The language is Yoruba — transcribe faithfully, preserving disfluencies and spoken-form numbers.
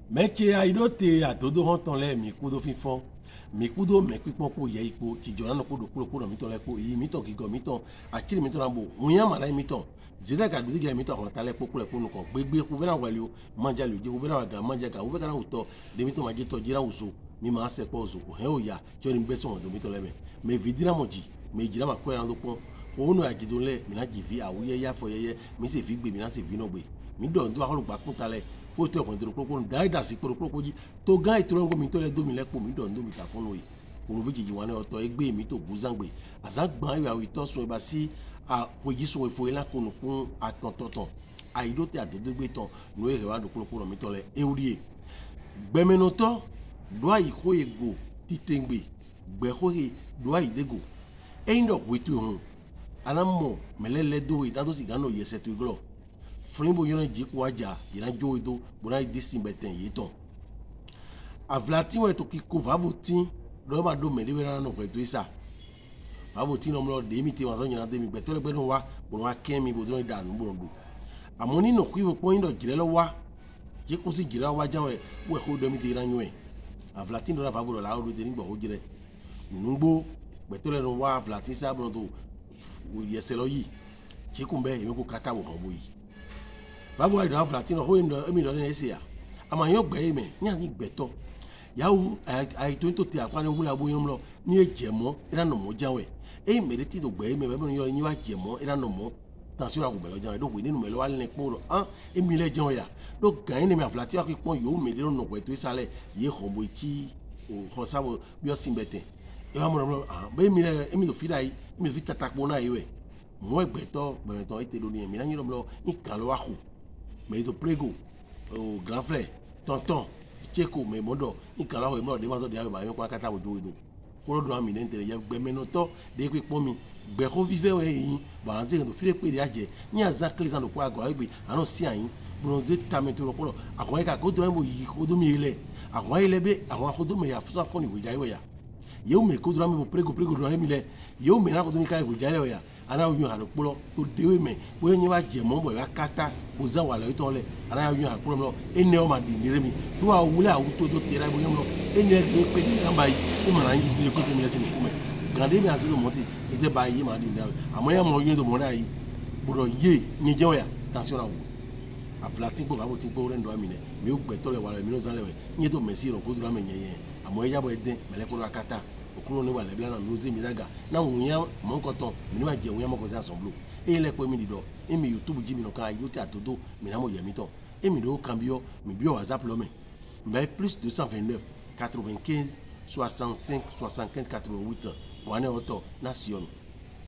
Meche aido te adodo honton le mi kudo fifon. Mi kudo me pipon ko ye ipo ti jona no kudo kudo kudo mi ton le po yi mi ton gigo mi ton akiri mi ton lambo munya mara mi ton zeda ga duzi ga mi ton hon tale po kule po nu kon gbegbe ku vera wale o manja le je ku vera ga manja ga u vera uto de mi ton ma je to jira uso mi ma se po uso ko he o ya jori mbe so do mi ton le me me vidira moji me jira ma ko ran do pon o nu ajido le mi na jivi awuye ya fo yeye mi se fi gbe mi na se fi no gbe mi do ndo akolu gba kun tale ko te ko ndiro ko dai da si ko ko ji to gan itoro ngo mi to le do mi lepo mi do ndo mi ta fonu yi kunu viji ji wane oto egbe mi to guzangbe azagban ya wi to so ba si a foji so efo ila kunu kun atontoton aido te adodo gbe ton no ere wa do ko ko mi to le eurie gbemeno to do ayi ko ego titengbe gbe ko he do ayi dego eindo wetu hun anamo melele do idado si gano yese to iglo frimbo yona jiku aja ira joido bora disi beten yeton avlati we to kiko vavutin do ma do mele vera no kweto isa vavutin no mlo de mi te wazo nyina de mi gbeto le gbedun wa bo wa kemi bo do danu bo ndo amoni no kwiwo point do jire lo wa jiku si jira wa janwe we ko do mi te ira nwe avlati do na vavulo la o de ni gbo o jire nugbo gbeto le no wa avlati sa bo do yese lo yi jiku mbe emi ko kata wo han bo yi bavo ai da flatino ho ndo emi do ne sia ama yo gbe me nya ni gbeto yawu ai to to ti apa ni hula bo yom lo ni ejemo ira no mo jawe e mere ti do gbe me be no yo ni wa jemo ira no mo tension la go be lo jawe do we ninu me lo wa le po lo an emi le jan ya do gan ni me flatio ki pon yo me le no gbe to isale ye hombo ki o ho sabo bi o simbete e wa mo lo ah be mi le emi do fi dai mi fi tatapo na iwe mo gbeto gbeto ite do ni emi na ni lo ni kan lo wa khu mais to prego o grand frère tonton cheko me modo ikala ho mo de ma so de ba mi kwa kata bo do do ko do ami ntere ye gbe meno to de pe pon mi gbe ko vive we yin balance to fire pe de aje ni exactly san do kwa go egbe ano si ayin bronze tameto ro polo akon ka ko do mo yi ko do mi ile akon ile be akon ko do me ya futa foni we jaiwe ya ye o me ko do mi bo prego prego do mi le ye o me na ko do mi ka we jaiwe ya ana oyun haro polo to dewe me bo yin wa je mo bo wa kata o zan wa le to le ana oyun haro polo lo ene o ma di nire mi do a wule awu to to tera bo yin lo ene de pe di namba yi o ma ran yi de ko to mi le si ko me grande mi asido mo ti ite ba yi ma di nire amo ya mo yin do mo ra yi buro ye ni je oya tension la wo aflati gbo ba bo ti gbo re ndo amine mi o gbe to le wa le mi no zan le we yin to me si ro ko dura me yen yen amo ya bo eden mele ko ra kata okuro ni wa le bla na nozi mi daga na wunya mo nko ton mi ni ma je wunya mo ko se assemble e le pe mi dido e mi youtube ji mi no kan ayo ti atodo mi na mo ye mi ton e mi do cambio mi bio whatsapp lo me mais plus deux cent vingt-neuf quatre-vingt-quinze soixante-cinq soixante-quinze quatre-vingt-huit wane oto nation